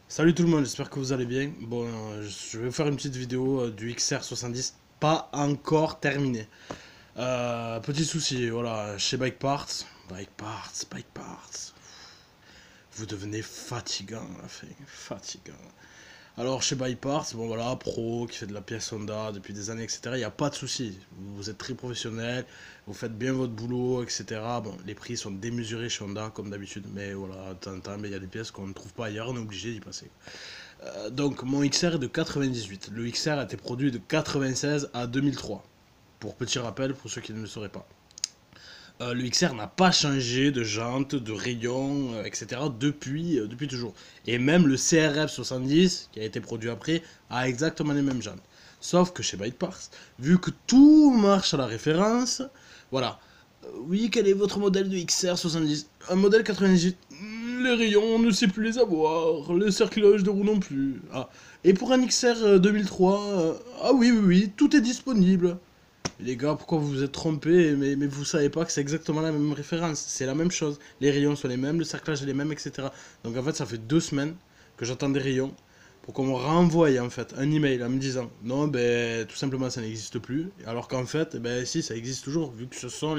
Salut tout le monde, j'espère que vous allez bien. Bon, je vais vous faire une petite vidéo du XR70, pas encore terminé. Petit souci, voilà, chez Bike Parts, Bike Parts, vous devenez fatigant à la fin, fatigant. Alors chez Bike Parts, bon voilà, pro, qui fait de la pièce Honda depuis des années, etc., il n'y a pas de souci. Vous êtes très professionnel, vous faites bien votre boulot, etc. Bon, les prix sont démesurés chez Honda, comme d'habitude, mais voilà, de temps en temps, il y a des pièces qu'on ne trouve pas ailleurs, on est obligé d'y passer. Donc mon XR est de 98. Le XR a été produit de 96 à 2003. Pour petit rappel, pour ceux qui ne le sauraient pas. Le XR n'a pas changé de jante, de rayon, etc. Depuis toujours. Et même le CRF 70, qui a été produit après, a exactement les mêmes jantes. Sauf que chez Bike Parts, vu que tout marche à la référence, voilà. Oui, quel est votre modèle de XR 70? Un modèle 98. Les rayons, on ne sait plus les avoir. Le cerclage de roue non plus. Ah. Et pour un XR 2003, ah oui, oui, oui, tout est disponible. Les gars, pourquoi vous vous êtes trompés, mais vous savez pas que c'est exactement la même référence. C'est la même chose. Les rayons sont les mêmes, le cerclage est les mêmes, etc. Donc en fait, ça fait 2 semaines que j'attends des rayons pour qu'on me renvoie en fait un email en me disant non, ben tout simplement ça n'existe plus. Alors qu'en fait, ben si, ça existe toujours, vu que ce sont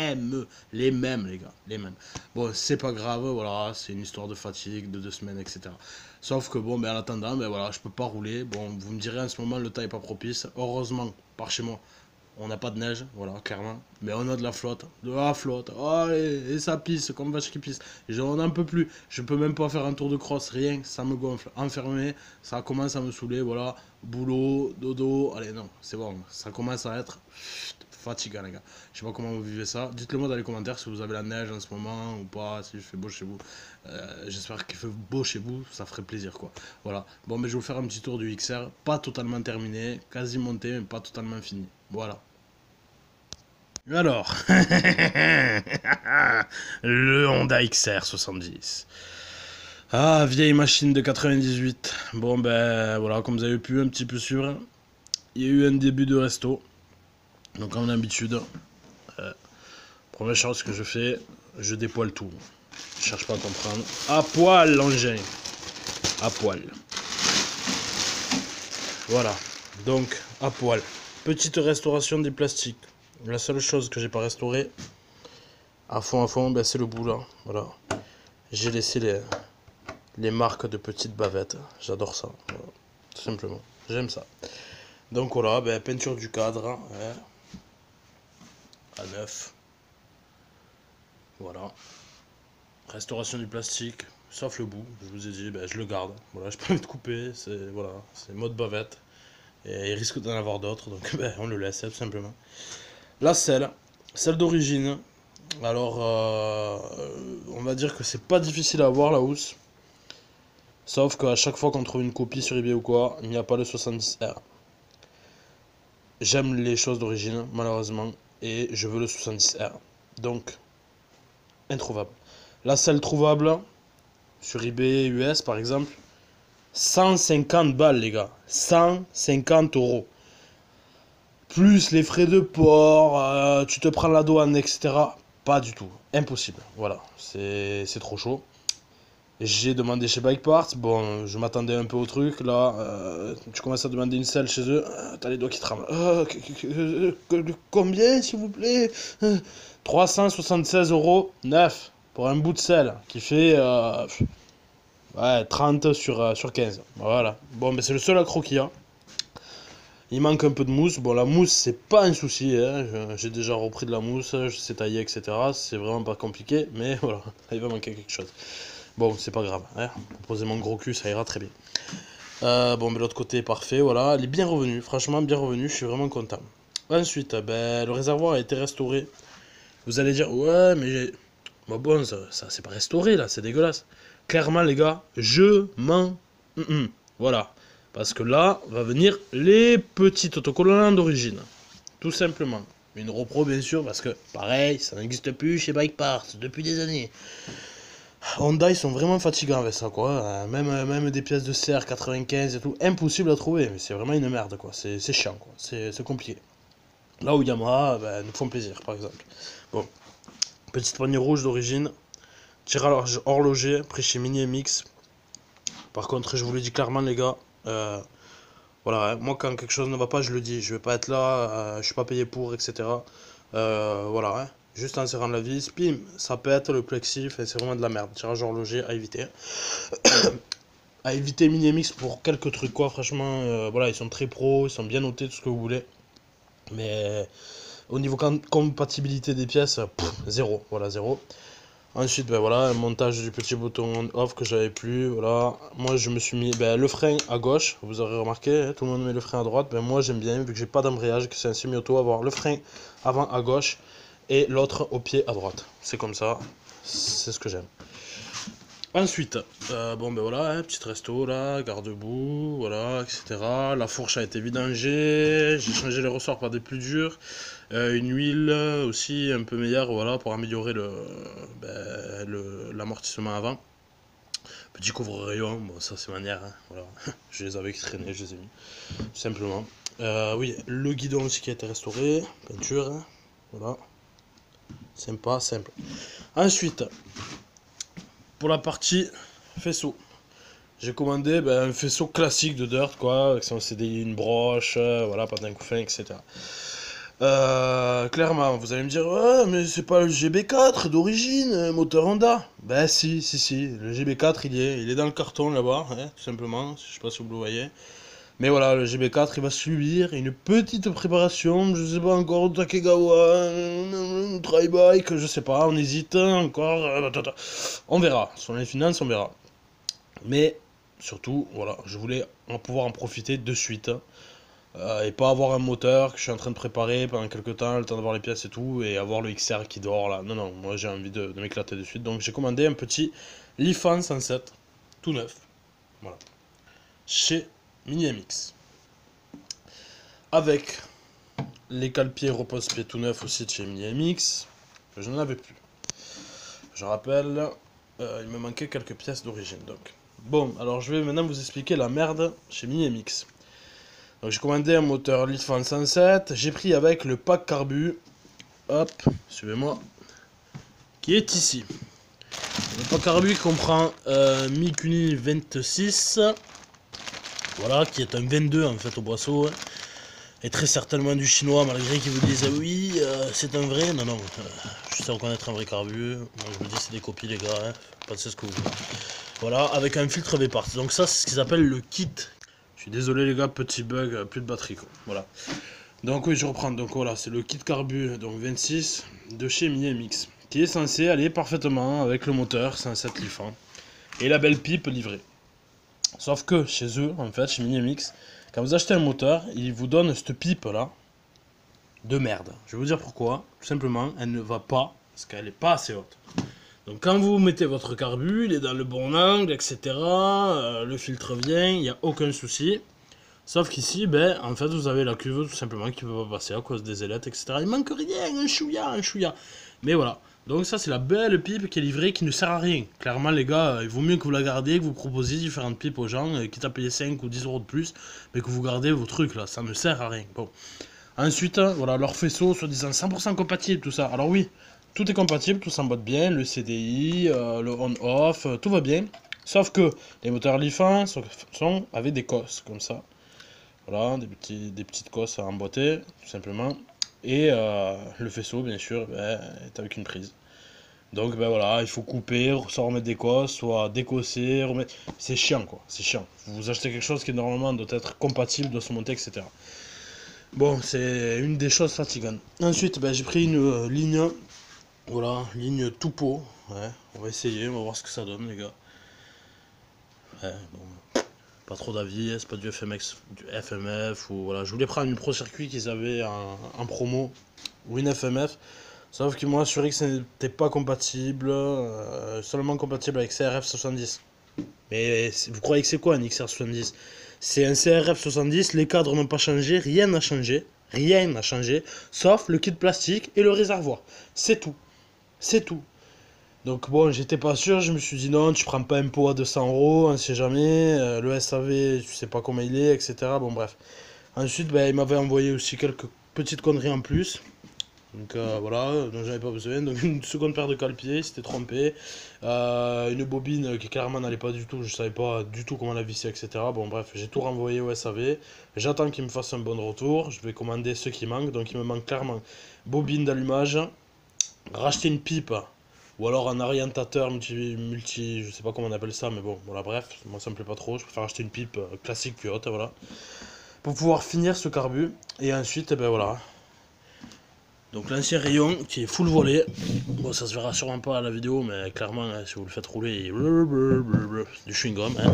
les mêmes les gars, les mêmes. Bon, c'est pas grave, voilà, c'est une histoire de fatigue, de 2 semaines, etc. Sauf que bon, ben en attendant, ben voilà, je peux pas rouler. Bon, vous me direz en ce moment, le temps est pas propice. Heureusement, par chez moi, on n'a pas de neige, voilà, clairement. Mais on a de la flotte. De la flotte. Oh, et ça pisse, comme vache qui pisse. On n'en peux plus. Je peux même pas faire un tour de crosse, rien. Ça me gonfle. Enfermé, ça commence à me saouler, voilà. Boulot, dodo. Allez, non, c'est bon. Ça commence à être fatigant, les gars. Je sais pas comment vous vivez ça. Dites-le moi dans les commentaires si vous avez la neige en ce moment ou pas, si je fais beau chez vous. J'espère qu'il fait beau chez vous, ça ferait plaisir, quoi. Voilà. Bon, mais je vais vous faire un petit tour du XR. Pas totalement terminé, quasi monté, mais pas totalement fini. Voilà. Alors, le Honda XR 70. Ah, vieille machine de 98. Bon, ben voilà, comme vous avez pu un petit peu suivre, il y a eu un début de resto. Donc, comme d'habitude, première chose que je fais, je dépoile tout. Je cherche pas à comprendre. À poil l'engin. À poil. Voilà. Donc, à poil. Petite restauration des plastiques. La seule chose que j'ai pas restaurée, à fond, ben, c'est le bout là. Voilà. J'ai laissé les marques de petites bavettes. J'adore ça. Voilà. Tout simplement. J'aime ça. Donc voilà, ben, peinture du cadre. Hein, à neuf. Voilà. Restauration du plastique. Sauf le bout. Je vous ai dit, ben, je le garde. Voilà, je peux le couper. C'est voilà, c'est mode bavette. Et il risque d'en avoir d'autres. Donc ben, on le laisse tout simplement. La selle. Celle d'origine. Alors, on va dire que c'est pas difficile à avoir la housse. Sauf qu'à chaque fois qu'on trouve une copie sur eBay ou quoi, il n'y a pas le 70R. J'aime les choses d'origine, malheureusement, et je veux le 70R. Donc, introuvable. La selle trouvable, sur eBay US par exemple, 150 balles les gars. 150 euros. Plus les frais de port, tu te prends la douane, etc. Pas du tout. Impossible. Voilà. C'est trop chaud. J'ai demandé chez Bike Parts, bon, je m'attendais un peu au truc, là, tu commences à demander une selle chez eux, t'as les doigts qui tremblent. Combien, s'il vous plaît 376 euros 9 pour un bout de selle qui fait ouais, 30 sur 15. Voilà. Bon, mais c'est le seul accro qu'il y a. Il manque un peu de mousse. Bon, la mousse, c'est pas un souci. Hein. J'ai déjà repris de la mousse, je sais tailler, etc. C'est vraiment pas compliqué, mais voilà, il va manquer quelque chose. Bon, c'est pas grave. Hein. Poser mon gros cul, ça ira très bien. Bon, mais l'autre côté est parfait. Voilà, elle est bien revenue. Franchement, bien revenue. Je suis vraiment content. Ensuite, ben, le réservoir a été restauré. Vous allez dire, ouais, mais bon, ça c'est pas restauré là, c'est dégueulasse. Clairement, les gars, je m'en. Voilà. Parce que là, va venir les petits autocollants d'origine. Tout simplement. Une repro, bien sûr, parce que pareil, ça n'existe plus chez Bike Parts depuis des années. Honda, ils sont vraiment fatigants avec ça, quoi. Même des pièces de serre 95 et tout, impossible à trouver. Mais c'est vraiment une merde, quoi. C'est chiant, quoi. C'est compliqué. Là où Yamaha, ben, nous font plaisir, par exemple. Bon. Petite poignée rouge d'origine. Tirage horloger, pris chez Mini MX. Par contre, je vous le dis clairement, les gars, voilà, hein, moi quand quelque chose ne va pas, je le dis. Je vais pas être là, je suis pas payé pour, etc. Voilà, hein, juste en serrant la vis, pim, ça pète le plexi, c'est vraiment de la merde. Tirage horloger à éviter. À éviter Mini-MX pour quelques trucs, quoi. Franchement, voilà, ils sont très pros, ils sont bien notés, tout ce que vous voulez. Mais au niveau compatibilité des pièces, zéro, voilà, zéro. Ensuite, ben voilà, un montage du petit bouton on-off que j'avais plus, voilà. Moi, je me suis mis le frein à gauche, vous aurez remarqué, hein, tout le monde met le frein à droite. Ben moi, j'aime bien, vu que j'ai pas d'embrayage, que c'est un semi-auto, avoir le frein avant à gauche et l'autre au pied à droite. C'est comme ça, c'est ce que j'aime. Ensuite, bon ben voilà, hein, petit resto là, garde-boue, voilà, etc. La fourche a été vidangée, j'ai changé les ressorts par des plus durs. Une huile aussi un peu meilleure, voilà, pour améliorer l'amortissement avant. Petit couvre-rayon, bon ça c'est manière, hein, voilà. Je les avais traînés, je les ai mis, tout simplement. Oui, le guidon aussi qui a été restauré, peinture, hein, voilà. Sympa, simple. Ensuite, pour la partie faisceau, j'ai commandé un faisceau classique de dirt, quoi, avec son CDI, une broche, voilà, patin couffin, etc. Clairement, vous allez me dire, ouais, mais c'est pas le GB4 d'origine, moteur Honda. Ben si, le GB4 il est dans le carton là-bas, hein, tout simplement, je sais pas si vous le voyez. Mais voilà, le GB4 il va subir une petite préparation, je sais pas encore, Takegawa, Tri-Bike, je sais pas, on hésite encore, on verra, sur les finances on verra. Mais surtout, voilà, je voulais pouvoir en profiter de suite. Et pas avoir un moteur que je suis en train de préparer pendant quelques temps, le temps d'avoir les pièces et tout, et avoir le XR qui dort là. Non, non, moi j'ai envie de m'éclater de suite. Donc j'ai commandé un petit Lifan 107, tout neuf, voilà, chez Mini-MX. Avec les cale-pieds repose-pieds tout neuf aussi de chez Mini-MX, que je n'en avais plus. Je rappelle, il me manquait quelques pièces d'origine. Donc bon, alors je vais maintenant vous expliquer la merde chez Mini-MX. Donc j'ai commandé un moteur Lifan 107, j'ai pris avec le pack carbu, hop, suivez-moi, qui est ici. Le pack carbu comprend Mikuni 26, voilà, qui est un 22 en fait au boisseau, hein, et très certainement du chinois, malgré qu'ils vous disent oui, c'est un vrai, non, je sais reconnaître un vrai carbu, moi je me dis c'est des copies les gars, hein, pensez ce que vous voulez. Voilà, avec un filtre V-Part, donc ça c'est ce qu'ils appellent le kit. Je suis désolé les gars, petit bug, plus de batterie quoi. Voilà. Donc oui, je reprends. Donc voilà, c'est le kit carbu donc 26 de chez Mini-MX qui est censé aller parfaitement avec le moteur 107 Lifan et la belle pipe livrée. Sauf que chez eux, en fait, chez Mini-MX, quand vous achetez un moteur, ils vous donnent cette pipe là de merde. Je vais vous dire pourquoi. Tout simplement, elle ne va pas parce qu'elle n'est pas assez haute. Donc quand vous mettez votre carbu, il est dans le bon angle, etc. Le filtre vient, il n'y a aucun souci. Sauf qu'ici, en fait, vous avez la cuve tout simplement qui ne peut pas passer à cause des ailettes, etc. Il manque rien, un chouïa. Mais voilà. Donc ça, c'est la belle pipe qui est livrée, qui ne sert à rien. Clairement, les gars, il vaut mieux que vous la gardiez, que vous proposiez différentes pipes aux gens, quitte à payer 5 ou 10 euros de plus, mais que vous gardez vos trucs là, ça ne sert à rien. Bon. Ensuite, voilà, leur faisceau, soi-disant 100% compatible, tout ça. Alors oui, tout est compatible, tout s'emboîte bien, le CDI, le on-off, tout va bien. Sauf que les moteurs Lifan sont avec des cosses, comme ça. Voilà, des petites cosses à emboîter, tout simplement. Et le faisceau, bien sûr, est avec une prise. Donc voilà, il faut couper, soit remettre des cosses, soit décosser, remettre... C'est chiant quoi, c'est chiant. Vous achetez quelque chose qui normalement doit être compatible, doit se monter, etc. Bon, c'est une des choses fatigantes. Ensuite, j'ai pris une ligne, voilà, ligne tout pot. Ouais, on va essayer, on va voir ce que ça donne, les gars. Ouais, bon, pas trop d'avis, c'est pas du FMX, du FMF, ou voilà. Je voulais prendre une Pro Circuit qu'ils avaient en promo, ou une FMF. Sauf que moi, sur X, n'était pas compatible, seulement compatible avec CRF 70. Mais vous croyez que c'est quoi un XR 70? C'est un CRF 70, les cadres n'ont pas changé, rien n'a changé, sauf le kit plastique et le réservoir. C'est tout. C'est tout. Donc bon, j'étais pas sûr, je me suis dit non, tu prends pas un pot à 200 euros, on sait jamais, le SAV, tu sais pas comment il est, etc. Bon bref. Ensuite, il m'avait envoyé aussi quelques petites conneries en plus. Donc voilà, donc j'avais pas besoin. Donc une seconde paire de cale-pieds, il s'était trompé. Une bobine qui clairement n'allait pas du tout, je savais pas du tout comment la visser, etc. Bon bref, j'ai tout renvoyé au SAV. J'attends qu'il me fasse un bon retour. Je vais commander ce qui manque. Donc il me manque clairement bobine d'allumage, racheter une pipe, ou alors un orientateur multi, je sais pas comment on appelle ça, mais bon, voilà, bref, moi ça me plaît pas trop. Je préfère acheter une pipe classique plus haute, voilà. Pour pouvoir finir ce carbu. Et ensuite, ben voilà. Donc l'ancien rayon qui est full volet. Bon, ça se verra sûrement pas à la vidéo, mais clairement, hein, si vous le faites rouler, il... du chewing-gum. Hein.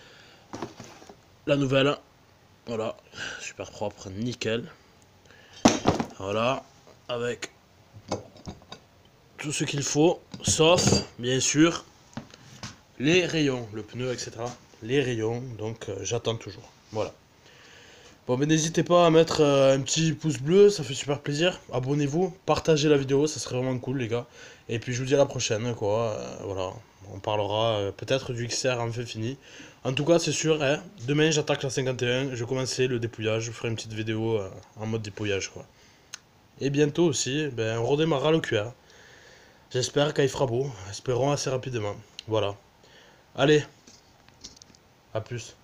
La nouvelle, voilà, super propre, nickel. Voilà, avec tout ce qu'il faut, sauf, bien sûr, les rayons, le pneu, etc. Les rayons, donc j'attends toujours. Voilà. Bon, mais n'hésitez pas à mettre un petit pouce bleu, ça fait super plaisir. Abonnez-vous, partagez la vidéo, ça serait vraiment cool, les gars. Et puis je vous dis à la prochaine, quoi. Voilà, on parlera peut-être du XR en fait fini. En tout cas, c'est sûr, hein, demain j'attaque la 51, je vais commencer le dépouillage, je ferai une petite vidéo en mode dépouillage, quoi. Et bientôt aussi, ben, on redémarrera le QR. J'espère qu'il fera beau, espérons assez rapidement. Voilà. Allez, à plus.